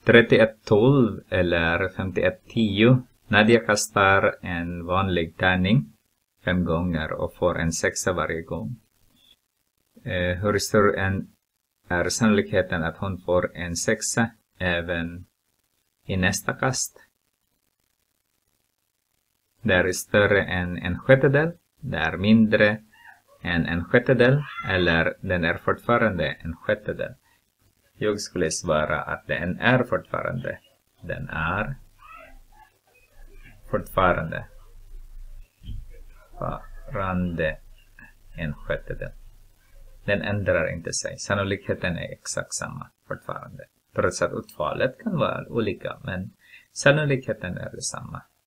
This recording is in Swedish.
31-12 eller 51-10. Nadia kastar en vanlig tärning 5 gånger och får en 6 varje gång. Hur stor är sannolikheten att hon får en 6 även i nästa kast? Det är större än en sjättedel, det är mindre än en sjättedel eller den är fortfarande en sjättedel. Jag skulle svara att den är fortfarande. Den är fortfarande en sjättedel. Den ändrar inte sig. Sannolikheten är exakt samma fortfarande. Trots att utfallet kan vara olika, men sannolikheten är detsamma.